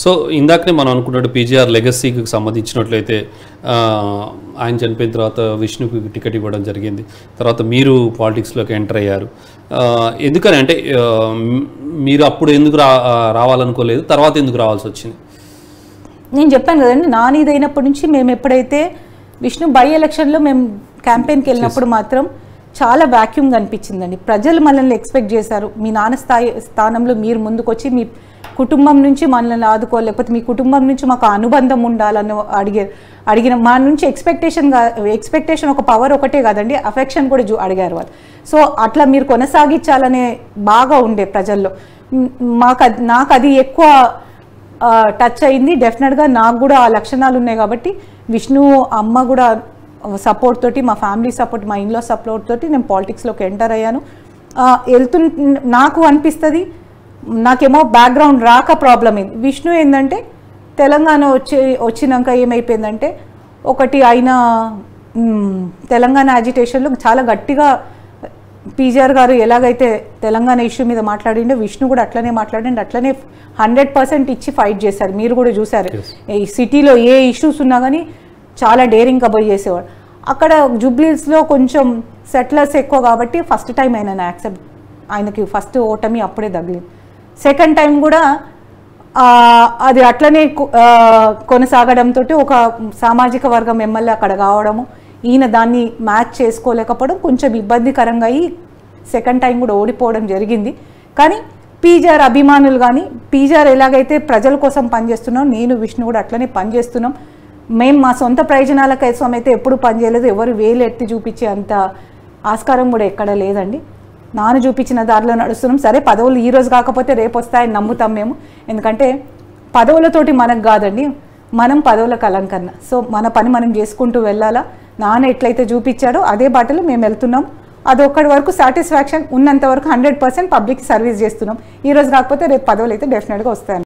So ఇందాకనే మనం అనుకున్నట్టు పీజీఆర్ లెగసీకి సంబంధించినట్లయితే ఆయన చనిపోయిన తర్వాత విష్ణుకి టికెట్ ఇవ్వడం జరిగింది. తర్వాత మీరు పాలిటిక్స్లోకి ఎంటర్ అయ్యారు. ఎందుకని అంటే మీరు అప్పుడు ఎందుకు రావాలనుకోలేదు, తర్వాత ఎందుకు రావాల్సి వచ్చింది? నేను చెప్పాను కదండి, నానిదైనప్పటి నుంచి మేము ఎప్పుడైతే విష్ణు బై ఎలక్షన్లో మేము క్యాంపెయిన్కి వెళ్ళినప్పుడు మాత్రం చాలా వ్యాక్యూమ్గా అనిపించిందండి. ప్రజలు మనల్ని ఎక్స్పెక్ట్ చేశారు, మీ నాన్న స్థానంలో మీరు ముందుకు వచ్చి మీ కుటుంబం నుంచి మనల్ని ఆదుకోవాలి, లేకపోతే మీ కుటుంబం నుంచి మాకు అనుబంధం ఉండాలని అడిగిన మా నుంచి ఎక్స్పెక్టేషన్ ఒక పవర్ ఒకటే కాదండి, అఫెక్షన్ కూడా అడిగారు వాళ్ళు. సో అట్లా మీరు కొనసాగించాలనే బాగా ఉండే ప్రజల్లో. నాకు అది ఎక్కువ టచ్ అయింది. డెఫినెట్గా నాకు కూడా ఆ లక్షణాలు ఉన్నాయి కాబట్టి విష్ణు అమ్మ కూడా సపోర్ట్ తోటి, మా ఫ్యామిలీ సపోర్ట్, మా ఇన్లో సపోర్ట్ తోటి నేను పాలిటిక్స్లోకి ఎంటర్ అయ్యాను. నాకు అనిపిస్తుంది, నాకేమో బ్యాక్గ్రౌండ్ రాక ప్రాబ్లం అయింది. విష్ణు ఏంటంటే తెలంగాణ వచ్చినాక ఏమైపోయిందంటే, ఒకటి ఆయన తెలంగాణ యాజిటేషన్లో చాలా గట్టిగా పీజీఆర్ గారు ఎలాగైతే తెలంగాణ ఇష్యూ మీద మాట్లాడిండో విష్ణు కూడా అట్లనే మాట్లాడండి, అట్లనే 100% ఇచ్చి ఫైట్ చేశారు. మీరు కూడా చూసారు, ఈ సిటీలో ఏ ఇష్యూస్ ఉన్నా కానీ చాలా డేరింగ్గా పోయి చేసేవాడు. అక్కడ జూబ్లీస్లో కొంచెం సెటిలర్స్ ఎక్కువ కాబట్టి ఫస్ట్ టైం ఆయనకి ఫస్ట్ ఓటమి అప్పుడే తగిలింది. సెకండ్ టైం కూడా అది అట్లనే కొనసాగడంతో ఒక సామాజిక వర్గం ఎమ్మెల్యే అక్కడ కావడము, ఈయన దాన్ని మ్యాచ్ చేసుకోలేకపోవడం కొంచెం ఇబ్బందికరంగా అయ్యి సెకండ్ టైం కూడా ఓడిపోవడం జరిగింది. కానీ పీజీఆర్ అభిమానులు కానీ, పీజీఆర్ ఎలాగైతే ప్రజల కోసం పనిచేస్తున్నాం, నేను విష్ణు కూడా అట్లనే పనిచేస్తున్నాం. మేము మా సొంత ప్రయోజనాల కోసం అయితే ఎప్పుడు పనిచేయలేదు, ఎవరు వేలు ఎత్తి చూపించే అంత ఆస్కారం కూడా ఎక్కడ లేదండి. నాన్న చూపించిన దారిలో నడుస్తున్నాం. సరే పదవులు ఈరోజు కాకపోతే రేపు వస్తాయని నమ్ముతాం మేము, ఎందుకంటే పదవులతోటి మనకు కాదండి, మనం పదవుల కలంకరణ. సో మన పని మనం చేసుకుంటూ వెళ్ళాలా. నాన్న ఎట్లయితే చూపించాడో అదే బాటలో మేము వెళ్తున్నాం. అదొక్కడి వరకు సాటిస్ఫాక్షన్ ఉన్నంత వరకు 100% పబ్లిక్ సర్వీస్ చేస్తున్నాం. ఈరోజు కాకపోతే రేపు పదవులు అయితే డెఫినెట్గా వస్తాయి.